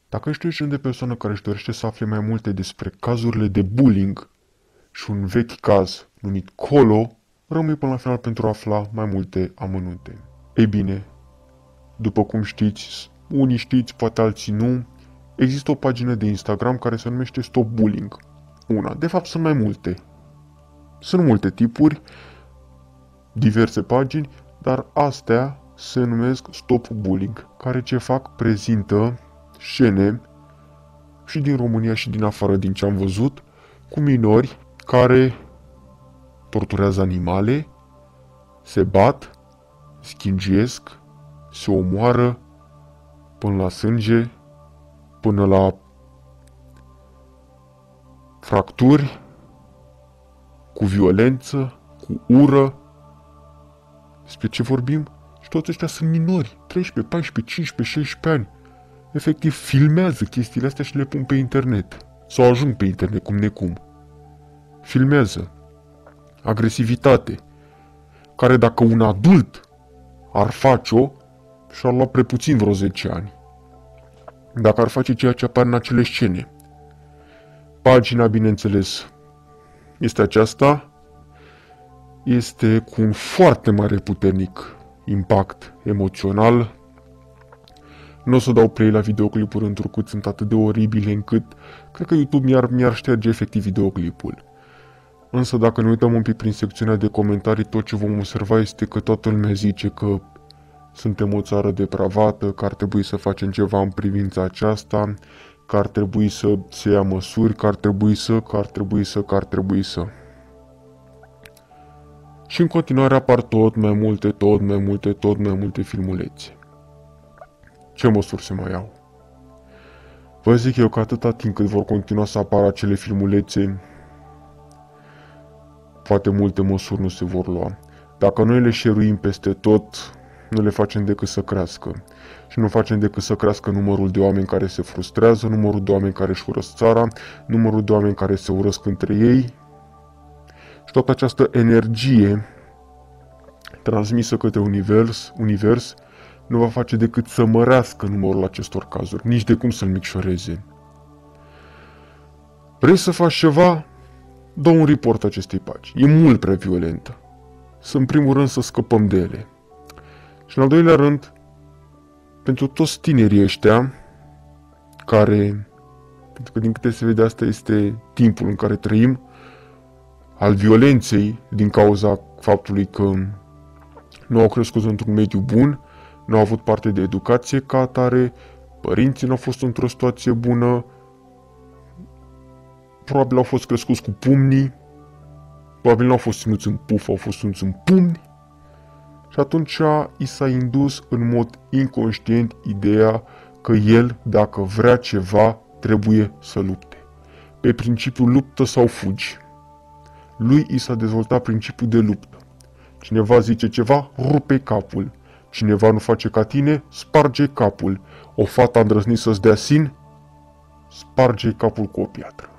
Dacă ești genul de persoană care își dorește să afle mai multe despre cazurile de bullying și un vechi caz numit Colo, rămâi până la final pentru a afla mai multe amănunte. Ei bine, după cum știți, unii știți, poate alții nu, există o pagină de Instagram care se numește Stop Bullying. Una, de fapt sunt mai multe. Sunt multe tipuri, diverse pagini, dar astea se numesc Stop Bullying, care ce fac, prezintă scene și din România și din afară din ce am văzut, cu minori care torturează animale, se bat, schingiesc, se omoară până la sânge, până la fracturi, cu violență, cu ură. Despre ce vorbim? Și toți ăștia sunt minori, 13, 14, 15, 16 ani. Efectiv, filmează chestiile astea și le pun pe internet. Sau ajung pe internet, cum necum. Filmează. Agresivitate. Care dacă un adult ar face-o, și-ar lua prepuțin vreo 10 ani. Dacă ar face ceea ce apare în acele scene. Pagina, bineînțeles, este aceasta. Este cu un foarte mare puternic impact emoțional. Nu o să dau play la videoclipuri întrucât sunt atât de oribile încât cred că YouTube mi-ar șterge efectiv videoclipul. Însă dacă ne uităm un pic prin secțiunea de comentarii, tot ce vom observa este că toată lumea zice că suntem o țară depravată, că ar trebui să facem ceva în privința aceasta, că ar trebui să se ia măsuri, că ar trebui să. Și în continuare apar tot mai multe filmulețe. Ce măsuri se mai iau? Vă zic eu că atâta timp cât vor continua să apară acele filmulețe, poate multe măsuri nu se vor lua. Dacă noi le șeruim peste tot, nu le facem decât să crească. Și nu facem decât să crească numărul de oameni care se frustrează, numărul de oameni care își urăsc țara, numărul de oameni care se urăsc între ei. Și toată această energie transmisă către univers nu va face decât să mărească numărul acestor cazuri, nici de cum să-l micșoreze. Vrei să faci ceva? Dă un report acestei pagini. E mult prea violentă. Să în primul rând să scăpăm de ele. Și în al doilea rând, pentru toți tinerii ăștia, pentru că din câte se vede asta este timpul în care trăim, al violenței din cauza faptului că nu au crescut într-un mediu bun, nu au avut parte de educație ca atare, părinții nu au fost într-o situație bună, probabil au fost crescuți cu pumnii, probabil nu au fost ținuți în puf, au fost ținuți în pumni. Și atunci i s-a indus în mod inconștient ideea că el, dacă vrea ceva, trebuie să lupte. Pe principiul luptă sau fugi. Lui i s-a dezvoltat principiul de luptă. Cineva zice ceva, rupe capul. Cineva nu face ca tine, sparge capul. O fată a îndrăznit să-ți dea sin, sparge capul cu o piatră.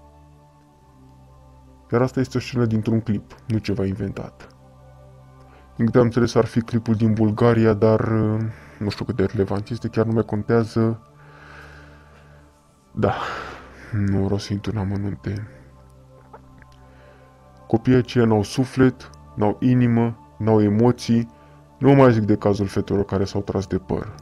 Iar asta este o scenă dintr-un clip, nu ceva inventat. Din câte am înțeles ar fi clipul din Bulgaria, dar nu știu cât de relevant este, chiar nu mai contează. Da, nu vreau să intru în amănunte. Copiii aceia n-au suflet, n-au inimă, n-au emoții, nu mai zic de cazul fetelor care s-au tras de păr.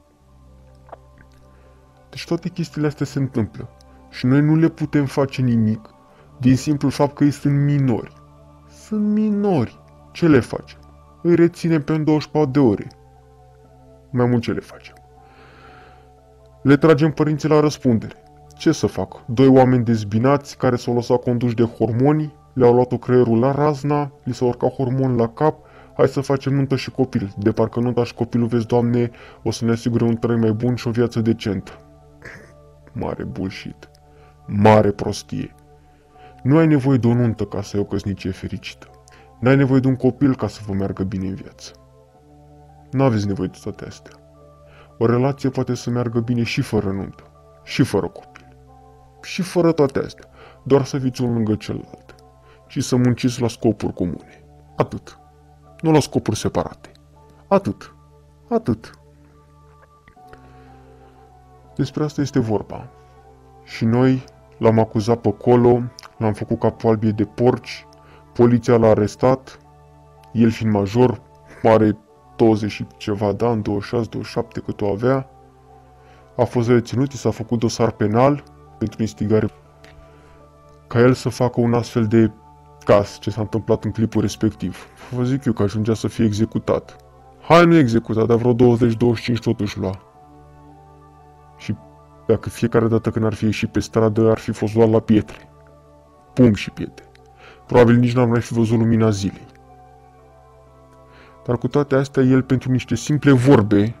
Deci toate chestiile astea se întâmplă și noi nu le putem face nimic din simplul fapt că ei sunt minori. Sunt minori. Ce le facem? Îi reținem pe 24 de ore. Mai mult ce le facem? Le tragem părinții la răspundere. Ce să fac? Doi oameni dezbinați care s-au lăsat conduși de hormoni, le-au luat creierul la razna, li s-au urcat hormoni la cap, hai să facem nuntă și copil. De parcă nunta și copilul, vezi, Doamne, o să ne asigure un trai mai bun și o viață decentă. Mare bullshit. Mare prostie. Nu ai nevoie de o nuntă ca să ai o căsnicie fericită. N-ai nevoie de un copil ca să vă meargă bine în viață. N-aveți nevoie de toate astea. O relație poate să meargă bine și fără nuntă, și fără copil, și fără toate astea. Doar să fiți unul lângă celălalt și să munciți la scopuri comune. Atât. Nu la scopuri separate. Atât. Despre asta este vorba. Și noi l-am acuzat pe colo, l-am făcut capul albie de porci, poliția l-a arestat, el fiind major, are 20 și ceva de ani, 26-27 cât o avea, a fost reținut, i s-a făcut dosar penal pentru instigare ca el să facă un astfel de caz, ce s-a întâmplat în clipul respectiv. Vă zic eu că ajungea să fie executat. Hai, nu executat, dar vreo 20-25 totuși lua. Și dacă fiecare dată când ar fi ieșit pe stradă, ar fi fost luat la pietre. Pumn și pietre. Probabil nici n-ar mai fi văzut lumina zilei. Dar cu toate astea, el pentru niște simple vorbe,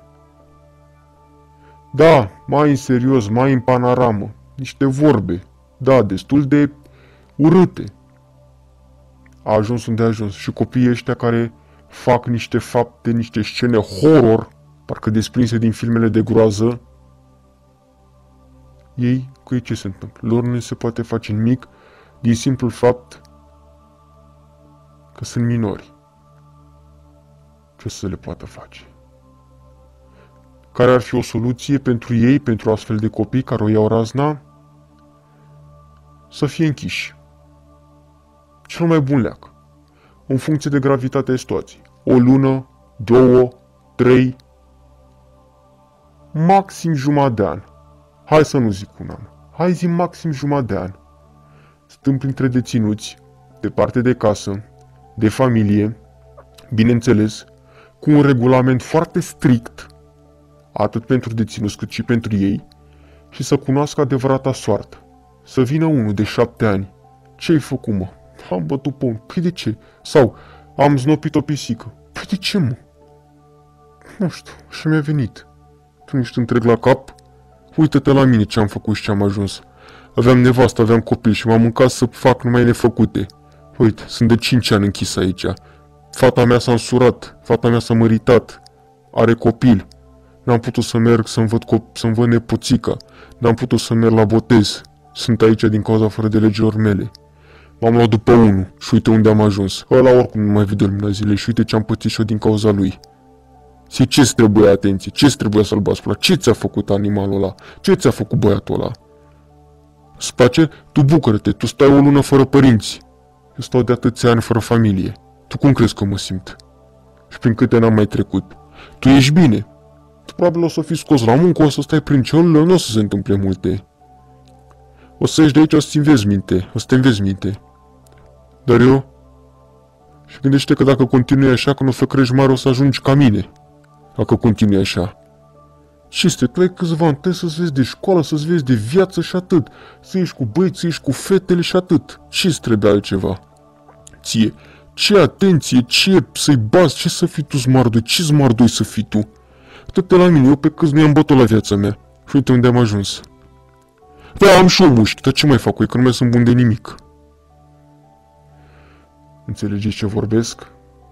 da, mai în serios, mai în panoramă, niște vorbe, da, destul de urâte, a ajuns unde a ajuns. Și copiii ăștia care fac niște fapte, niște scene horror, parcă desprinse din filmele de groază, ei, cu ei ce se întâmplă? Lor nu se poate face nimic din simplul fapt că sunt minori. Ce să le poată face? Care ar fi o soluție pentru ei, pentru astfel de copii care o iau razna? Să fie închiși. Cel mai bun leac. În funcție de gravitatea situației. O lună, 2, 3, maxim jumătate de an. Hai să nu zic un an. Hai zi maxim jumătate de an. Stând printre deținuți, departe de casă, de familie, bineînțeles, cu un regulament foarte strict, atât pentru deținuți cât și pentru ei, și să cunoască adevărata soartă. Să vină unul de 7 ani. Ce-ai făcut, mă? Am bătut pe unul. Păi de ce? Sau am znopit o pisică. Păi de ce, mă? Nu știu, așa mi-a venit. Tu ești întreg la cap? Uită-te la mine ce am făcut și ce am ajuns. Aveam nevastă, aveam copii și m-am mâncat să fac numai nefăcute. Uite, sunt de 5 ani închis aici. Fata mea s-a însurat, fata mea s-a măritat, are copil. N-am putut să merg să-mi văd nepoțica. N-am putut să merg la botez. Sunt aici din cauza fără de legilor mele. M-am luat după unul și uite unde am ajuns. Ăla oricum nu mai vede lumina zilei și uite ce am pățit și eu din cauza lui. Și ce-ți trebuie atenție? Ce-ți trebuie să-l bați pula? Ce ți-a făcut animalul ăla? Ce ți-a făcut băiatul ăla? Space, tu bucură-te, tu stai o lună fără părinți. Eu stau de atâția ani fără familie. Tu cum crezi că mă simt? Și prin câte n-am mai trecut? Tu ești bine. Tu probabil o să fii scos la muncă, o să stai prin celulă, nu o să se întâmple multe. O să ieși de aici, o să-ți înveți minte, o să te înveți minte. Dar eu? Și gândește că dacă continui așa, când o să crești mare, o să ajungi ca mine. Dacă continui așa. Și este, tu ai câțiva ani, trebuie să-ți vezi de școală, să-ți vezi de viață și atât. Să ieși cu băieți, să ieși cu fetele și atât. Ce-ți trebuie altceva? Ție. Ce atenție, ce să-i bazi, ce să fii tu smardoi, ce smardoi să fii tu? Uită-te la mine, eu pe câți nu i-am bătut la viața mea. Și uite unde am ajuns. Da, am și o mușchi, dar ce mai fac cu ei, că nu mai sunt bun de nimic. Înțelegeți ce vorbesc?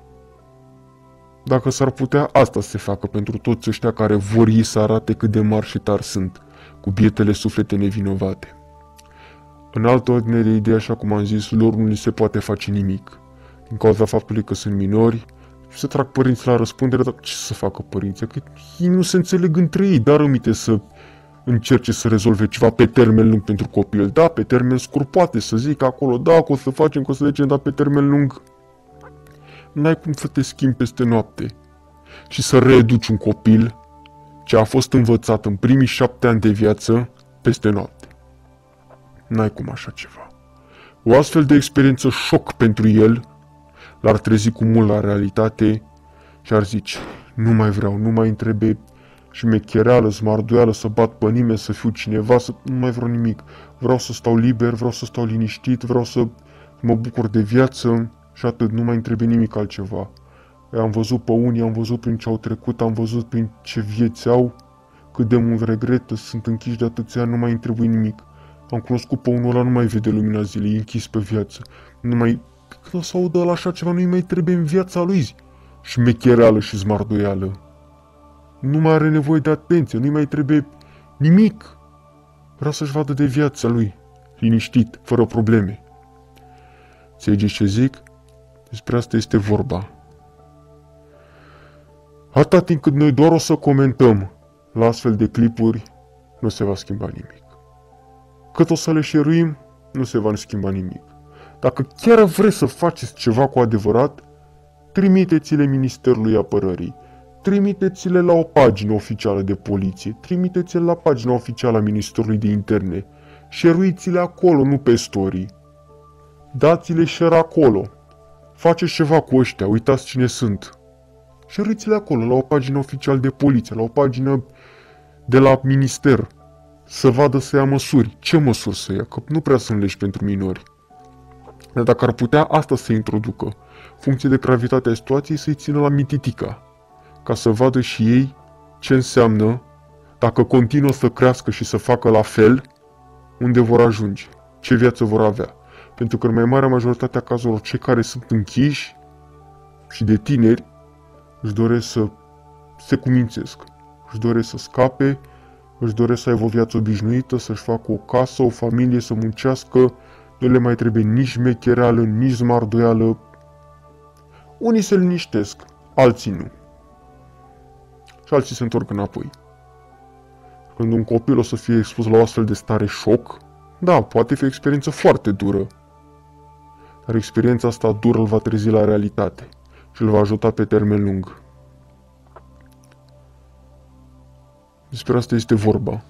Dacă s-ar putea, asta se facă pentru toți ăștia care vor ei să arate cât de mari și tari sunt, cu bietele suflete nevinovate. În altă ordine de idei, așa cum am zis, lor nu li se poate face nimic, din cauza faptului că sunt minori și se trag părinții la răspundere, dar ce să facă părinții? Că ei nu se înțeleg între ei, dar rămite să încerce să rezolve ceva pe termen lung pentru copil. Da, pe termen scurt poate să zic acolo, da, că o să facem, că o să legem, dar pe termen lung n-ai cum să te schimbi peste noapte și să reeduci un copil ce a fost învățat în primii 7 ani de viață peste noapte. N-ai cum așa ceva. O astfel de experiență șoc pentru el l-ar trezi cu mult la realitate și ar zice, nu mai vreau, nu mai îmi trebuie șmechereală, smarduială, să bat pe nimeni, să fiu cineva, nu mai vreau nimic. Vreau să stau liber, vreau să stau liniștit, vreau să mă bucur de viață și atât, nu mai îmi trebuie nimic altceva. Am văzut pe unii, am văzut prin ce au trecut, am văzut prin ce vieți au, cât de mult regretă, sunt închiși de atâția ani, nu mai îmi trebuie nimic. Am cunoscut pe unul ăla, nu mai vede lumina zilei, e închis pe viață. Nu mai... Când o să audă ăla așa ceva, nu-i mai trebuie în viața lui șmechereală și smarduială. Nu mai are nevoie de atenție, nu-i mai trebuie nimic. Vreau să-și vadă de viața lui, liniștit, fără probleme. Înțelegeți ce zic? Despre asta este vorba. Atâta timp cât noi doar o să comentăm la astfel de clipuri, nu se va schimba nimic. Cât o să le șeruim, nu se va schimba nimic. Dacă chiar vreți să faceți ceva cu adevărat, trimiteți-le Ministerului Apărării, trimiteți-le la o pagină oficială de poliție, trimiteți-le la pagina oficială a Ministerului de Interne, share-uiți-le acolo, nu pe story. Dați-le share acolo. Faceți ceva cu ăștia, uitați cine sunt. Share-uiți-le acolo, la o pagină oficială de poliție, la o pagină de la minister, să vadă să ia măsuri. Ce măsuri să ia? Că nu prea sunt legi pentru minori. Dar dacă ar putea asta să introducă, funcție de gravitatea situației, să-i țină la mititica, ca să vadă și ei ce înseamnă, dacă continuă să crească și să facă la fel, unde vor ajunge, ce viață vor avea. Pentru că în mai marea majoritate a cazurilor, cei care sunt închiși și de tineri își doresc să se cumințesc, își doresc să scape, își doresc să aibă o viață obișnuită, să-și facă o casă, o familie, să muncească, nu le mai trebuie nici mechereală, nici zmardoială. Unii se liniștesc, alții nu. Și alții se întorc înapoi. Când un copil o să fie expus la o astfel de stare șoc, da, poate fi o experiență foarte dură. Dar experiența asta dură îl va trezi la realitate și îl va ajuta pe termen lung. Despre asta este vorba.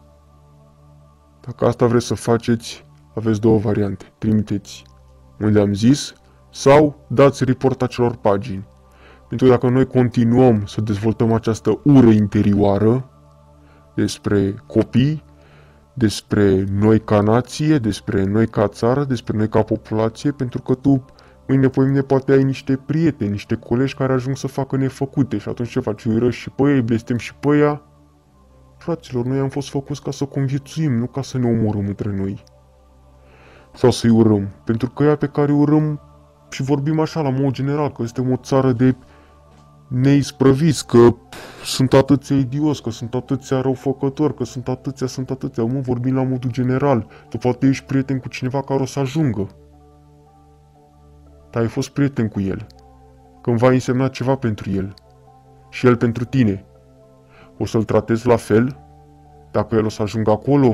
Dacă asta vreți să faceți, aveți două variante. Trimiteți unde am zis sau dați report acelor pagini. Pentru că dacă noi continuăm să dezvoltăm această ură interioară despre copii, despre noi ca nație, despre noi ca țară, despre noi ca populație, pentru că tu mâine pe mine poate ai niște prieteni, niște colegi care ajung să facă nefăcute și atunci ce faci? Îi răși și pe ei, îi blestem și pe ea? Fraților, noi am fost făcuți ca să conviețuim, nu ca să ne omorâm între noi. Sau să-i urăm. Pentru că ea pe care îi urăm și vorbim așa la mod general, că suntem o țară de neisprăviți, că sunt atâția idioți, că sunt atâția răufăcători, că sunt atâția. Mă, vorbim la modul general. Tu poate ești prieten cu cineva care o să ajungă. Dar ai fost prieten cu el. Când va însemna ceva pentru el. Și el pentru tine. O să-l tratezi la fel? Dacă el o să ajungă acolo?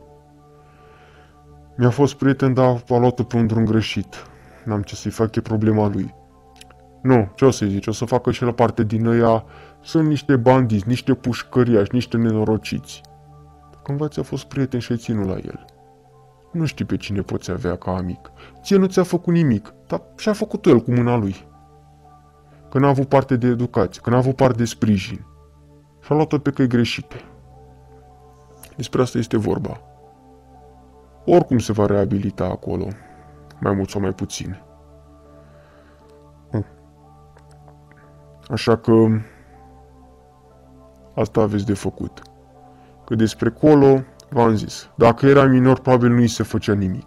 Mi-a fost prieten, dar a luat-o pe un drum greșit. N-am ce să-i fac, e problema lui. Nu, ce o să-i zici? O să facă și la parte din ăia. Sunt niște bandiți, niște pușcăriași, niște nenorociți. Cândva ți-a fost prieten și ai ținut la el. Nu știi pe cine poți avea ca amic. Ție nu ți-a făcut nimic, dar și-a făcut el cu mâna lui. Că n-a avut parte de educație, că n-a avut parte de sprijin. Și-a luat-o pe căi greșite. Despre asta este vorba. Oricum se va reabilita acolo, mai mult sau mai puțin. Așa că asta aveți de făcut. Că despre colo, v-am zis, dacă era minor, probabil nu-i se făcea nimic.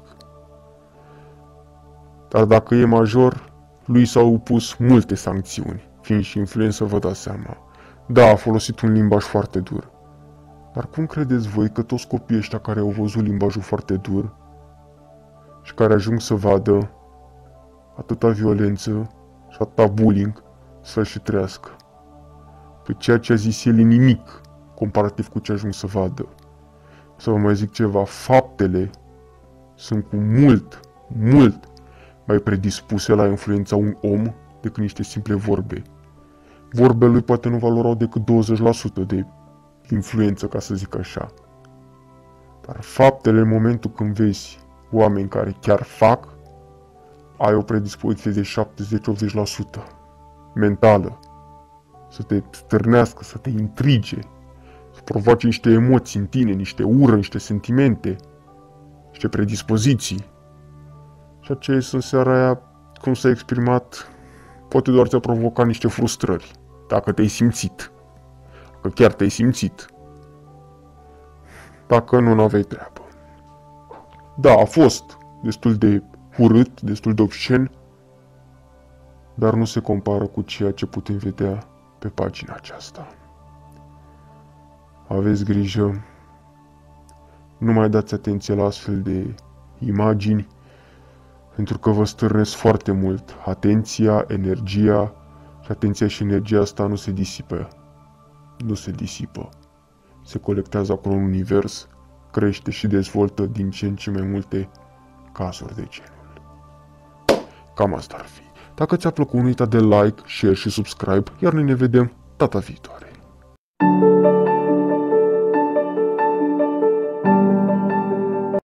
Dar dacă e major, lui s-au pus multe sancțiuni, fiind și influență, vă dați seama. Da, a folosit un limbaj foarte dur. Dar cum credeți voi că toți copiii ăștia care au văzut limbajul foarte dur și care ajung să vadă atâta violență și atâta bullying să și trăiască? Că ceea ce a zis el e nimic comparativ cu ce ajung să vadă. Să vă mai zic ceva, faptele sunt cu mult mai predispuse la influența un om decât niște simple vorbe. Vorbele lui poate nu valorau decât 20% de influență, ca să zic așa. Dar faptele, în momentul când vezi oameni care chiar fac, ai o predispoziție de 70-80% mentală. Să te stârnească, să te intrige, să provoace niște emoții în tine, niște ură, niște sentimente, niște predispoziții. Și aceea în seara aia, cum s-a exprimat, poate doar ți-a provocat niște frustrări, dacă te-ai simțit. Că chiar te-ai simțit. Dacă nu, n-aveai treabă. Da, a fost destul de urât, destul de obscen, dar nu se compară cu ceea ce putem vedea pe pagina aceasta. Aveți grijă, nu mai dați atenție la astfel de imagini, pentru că vă stârnesc foarte mult atenția, energia, și atenția și energia asta nu se disipă. Nu se disipă. se colectează acolo în univers, crește și dezvoltă din ce în ce mai multe cazuri de genul. Cam asta ar fi. Dacă ți-a plăcut, nu uita de like, share și subscribe, iar noi ne vedem data viitoare.